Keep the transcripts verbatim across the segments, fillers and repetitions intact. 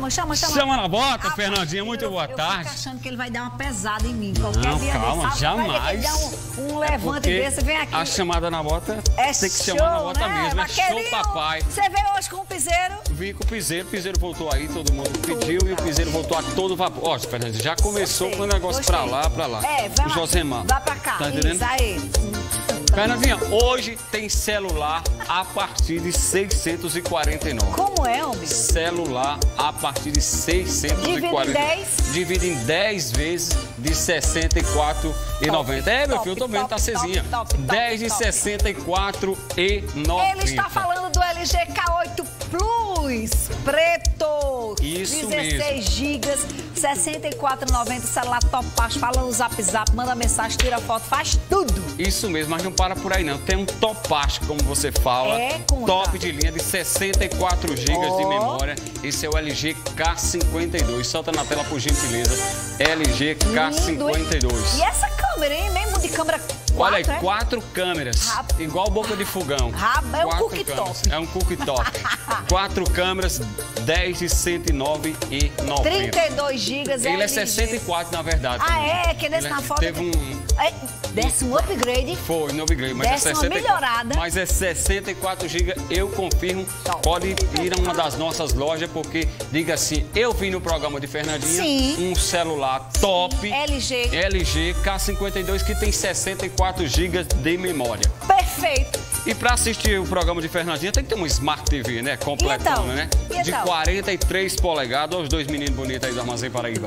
chama, chama, chama. Chama na bota, Rapaz, Fernandinha, muito eu, boa eu tarde. Eu fico achando que ele vai dar uma pesada em mim. Qualquer Não, dia calma, desse, jamais. Vai dar um, um levante é desse, vem aqui. A chamada na bota É tem que show, chamar na bota né, mesmo, é vaqueirinho? show papai. Você veio hoje com o piseiro? Vim com o piseiro, o piseiro voltou aí, todo mundo pediu e o piseiro voltou a todo vapor. Ó, Fernandinha, já começou com o negócio Gostei. pra lá, pra lá. É, vai o lá. Josemar. Vai pra cá, Tá isso entendendo? aí. Fernandinha, hoje tem celular a partir de seiscentos e quarenta e nove. Como é, homem? Celular a partir de seiscentos e quarenta. Divide em dez? Divide em dez vezes de sessenta e quatro reais e noventa centavos. É, meu top, filho, eu tô vendo, top, tá cezinha. top, top, dez de top. sessenta e quatro reais e noventa centavos. Ele está falando do L G K oito Plus, preto. Isso dezesseis gigas, sessenta e quatro reais e noventa centavos, celular top baixo, fala no zap zap, manda mensagem, tira foto, faz tudo. Isso mesmo, mas não para por aí não. Tem um topache, como você fala, É, conta. top de linha de sessenta e quatro gigas Oh. de memória. Esse é o L G K cinquenta e dois. Solta na tela, por gentileza. L G K cinquenta e dois. E essa câmera, hein? Mesmo de câmera quatro, Olha aí, é? quatro câmeras, Rap- igual boca de fogão. Rap- é um Quatro cooktop. câmeras. É um cooktop. Quatro câmeras, dez de cento e nove reais e noventa centavos. trinta e dois gigas, Ele é L G. sessenta e quatro, na verdade. Ah, é? Que nesse Ele na foto... Teve um... É, desce um upgrade. Foi, no upgrade, mas Desce é uma sessenta e quatro. melhorada. Mas é sessenta e quatro gigas, eu confirmo. Top. Pode ir a uma das nossas lojas, porque, diga assim, eu vi no programa de Fernandinha Sim. um celular top. L G. L G K cinquenta e dois que tem sessenta e quatro gigas de memória. Perfeito. E para assistir o programa de Fernandinha tem que ter um Smart T V, né? Completona, então? né? E De então? quarenta e três polegadas. Olha os dois meninos bonitos aí do Armazém Paraíba.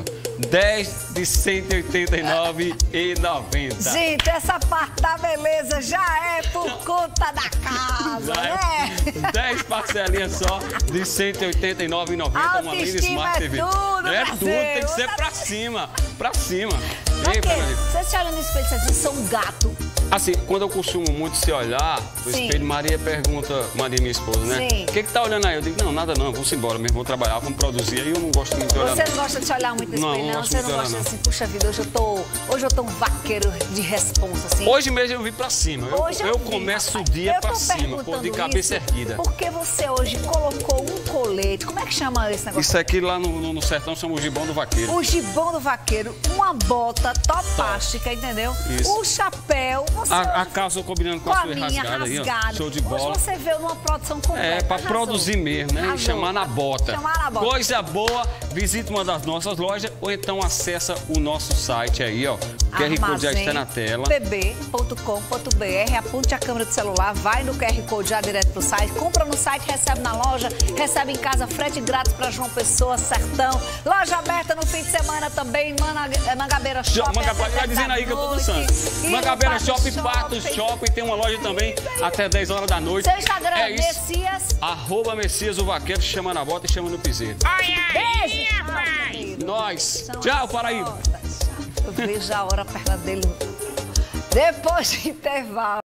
dez de cento e oitenta e nove reais e noventa centavos. Gente, essa parte da beleza já é por conta da casa, Já né? é dez parcelinhas só de cento e oitenta e nove reais e noventa centavos. Uma mini Autoestima Smart é T V. tudo, É Brasil. tudo, tem que ser Outra- pra cima. Pra cima. Ei, Ok, Fernandinha. você se olha no espelho e diz, sou um gato. Assim, quando eu costumo muito se olhar, o Sim. espelho, Maria pergunta, Maria, minha esposa, né? Sim. O que que tá olhando aí? Eu digo, não, nada não, vamos embora mesmo, vou trabalhar, vamos produzir. Aí eu não gosto muito de olhar. Você não. não gosta de se olhar muito no Não, espelho, não não? gosto Você muito não de gosta olhar, assim, puxa vida, hoje eu tô, hoje eu tô um vaqueiro de responsa, assim. Hoje mesmo eu vim pra cima. Eu, Hoje eu vi, começo rapaz. o dia Eu tô pra cima, pô, perguntando de cabeça isso erguida. Porque você hoje colocou um colete, como é que chama esse negócio? Isso aqui lá no, no, no sertão chama o gibão do vaqueiro. O gibão do vaqueiro, uma bota topástica, entendeu? Isso. O chapéu, você A, hoje- a calça combinando com com a a sua minha rasgada aí, ó. rasgada. Show de bola. Hoje você veio numa produção completa. É, pra arrasou. produzir mesmo, né? E Arrasou. chamar na bota. Chamar na bota. Coisa boa, visite uma das nossas lojas ou então acessa o nosso site aí, ó. O Q R Code já está na tela. p b ponto com ponto b r, aponte a câmera do celular, vai no Q R Code já direto pro site, compra no site, recebe na loja, recebe em casa, frete grátis para João Pessoa, Sertão. Loja aberta no fim de semana também, Mana- Mangabeira Shopping. Mangabeira, até vai dez dizendo da aí que eu tô noite. dançando. E Mangabeira no Shopping, Pato Pato Shopping, tem uma loja também até dez horas da noite. Seu Instagram, É isso. Messias. Arroba Messias o Vaqueiro, chama na bota e chama no piseiro. Beijo. Tchau, Nós. São Tchau, as Paraíba. fotos. Eu vejo a hora perto dele. Depois de intervalo.